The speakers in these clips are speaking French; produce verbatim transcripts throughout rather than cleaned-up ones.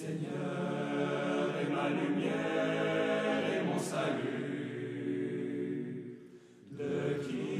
Seigneur est ma lumière et mon salut. De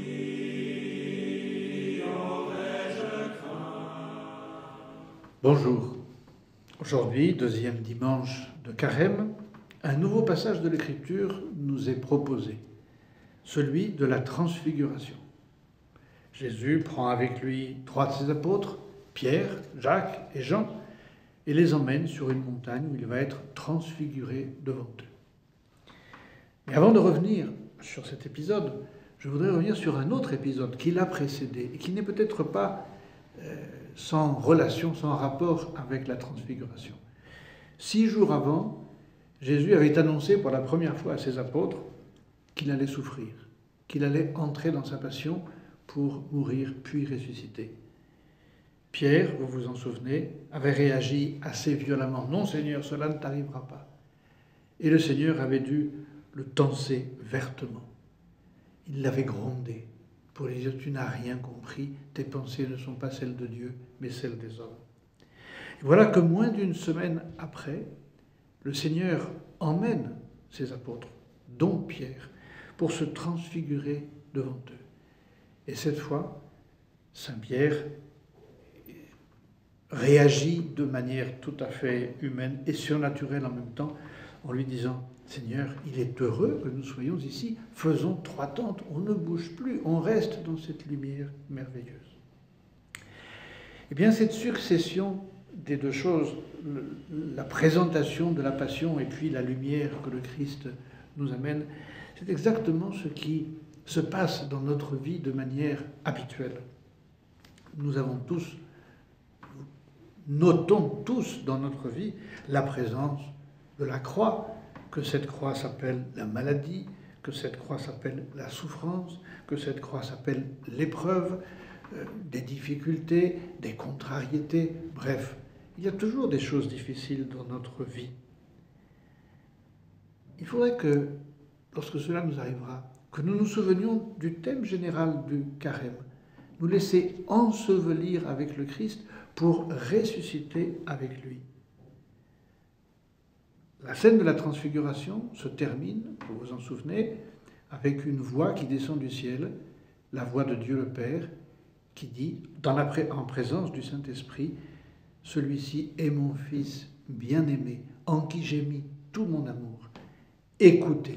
qui aurais-je craint? Bonjour. Aujourd'hui, deuxième dimanche de Carême, un nouveau passage de l'Écriture nous est proposé, celui de la transfiguration. Jésus prend avec lui trois de ses apôtres, Pierre, Jacques et Jean, et les emmène sur une montagne où il va être transfiguré devant eux. Mais avant de revenir sur cet épisode, je voudrais revenir sur un autre épisode qui l'a précédé et qui n'est peut-être pas euh, sans relation, sans rapport avec la transfiguration. Six jours avant, Jésus avait annoncé pour la première fois à ses apôtres qu'il allait souffrir, qu'il allait entrer dans sa passion pour mourir puis ressusciter. Pierre, vous vous en souvenez, avait réagi assez violemment. « Non, Seigneur, cela ne t'arrivera pas. » Et le Seigneur avait dû le tancer vertement. Il l'avait grondé pour lui dire « Tu n'as rien compris, tes pensées ne sont pas celles de Dieu, mais celles des hommes. » Et voilà que moins d'une semaine après, le Seigneur emmène ses apôtres, dont Pierre, pour se transfigurer devant eux. Et cette fois, Saint Pierre réagit de manière tout à fait humaine et surnaturelle en même temps, en lui disant « Seigneur, il est heureux que nous soyons ici, faisons trois tentes, on ne bouge plus, on reste dans cette lumière merveilleuse. » Eh bien, cette succession des deux choses, la présentation de la passion et puis la lumière que le Christ nous amène, c'est exactement ce qui se passe dans notre vie de manière habituelle. Nous avons tous Notons tous dans notre vie la présence de la croix, que cette croix s'appelle la maladie, que cette croix s'appelle la souffrance, que cette croix s'appelle l'épreuve, euh, des difficultés, des contrariétés, bref, il y a toujours des choses difficiles dans notre vie. Il faudrait que, lorsque cela nous arrivera, que nous nous souvenions du thème général du carême, nous laisser ensevelir avec le Christ pour ressusciter avec lui. La scène de la transfiguration se termine, vous vous en souvenez, avec une voix qui descend du ciel, la voix de Dieu le Père, qui dit, dans la pré- en présence du Saint-Esprit, « Celui-ci est mon Fils bien-aimé, en qui j'ai mis tout mon amour. Écoutez-le. »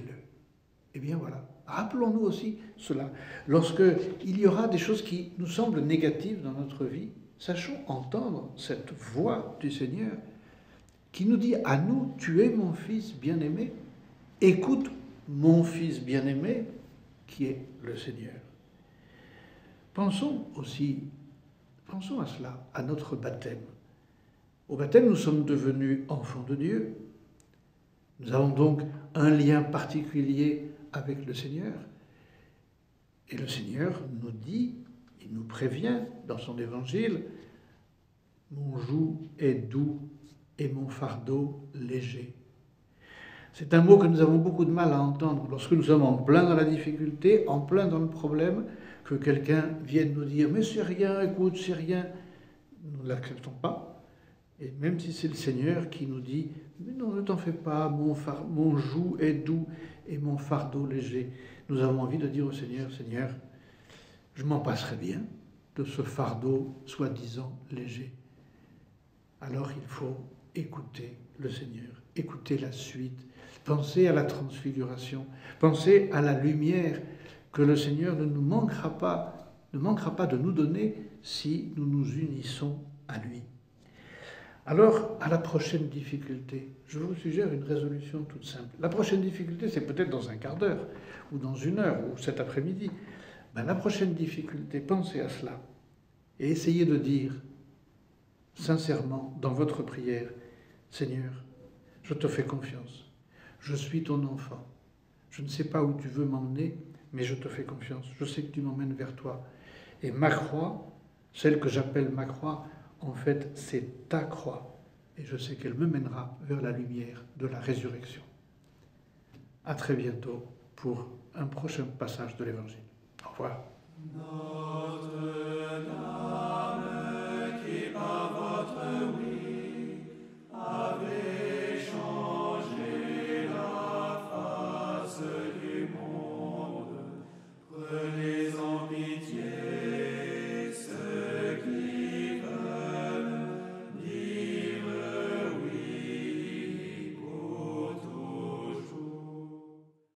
Eh bien voilà, rappelons-nous aussi cela. Lorsqu'il y aura des choses qui nous semblent négatives dans notre vie, sachons entendre cette voix du Seigneur qui nous dit à nous, tu es mon Fils bien-aimé, écoute mon Fils bien-aimé qui est le Seigneur. Pensons aussi, pensons à cela, à notre baptême. Au baptême, nous sommes devenus enfants de Dieu. Nous avons donc un lien particulier avec le Seigneur. Et le Seigneur nous dit, il nous prévient dans son évangile, « Mon joug est doux et mon fardeau léger. » C'est un mot que nous avons beaucoup de mal à entendre lorsque nous sommes en plein dans la difficulté, en plein dans le problème, que quelqu'un vienne nous dire « Mais c'est rien, écoute, c'est rien ». Nous ne l'acceptons pas. Et même si c'est le Seigneur qui nous dit « Mais non, ne t'en fais pas, mon, far... mon joug est doux et mon fardeau léger », nous avons envie de dire au Seigneur « Seigneur, je m'en passerai bien de ce fardeau soi-disant léger. » Alors il faut écouter le Seigneur, écouter la suite, penser à la transfiguration, penser à la lumière que le Seigneur ne nous manquera pas, ne manquera pas de nous donner si nous nous unissons à lui. Alors, à la prochaine difficulté, je vous suggère une résolution toute simple. La prochaine difficulté, c'est peut-être dans un quart d'heure, ou dans une heure, ou cet après-midi. Ben, la prochaine difficulté, pensez à cela, et essayez de dire, sincèrement, dans votre prière, « Seigneur, je te fais confiance, je suis ton enfant, je ne sais pas où tu veux m'emmener, mais je te fais confiance, je sais que tu m'emmènes vers toi. Et ma croix, celle que j'appelle ma croix, en fait, c'est ta croix, et je sais qu'elle me mènera vers la lumière de la résurrection. » À très bientôt pour un prochain passage de l'Évangile. Au revoir.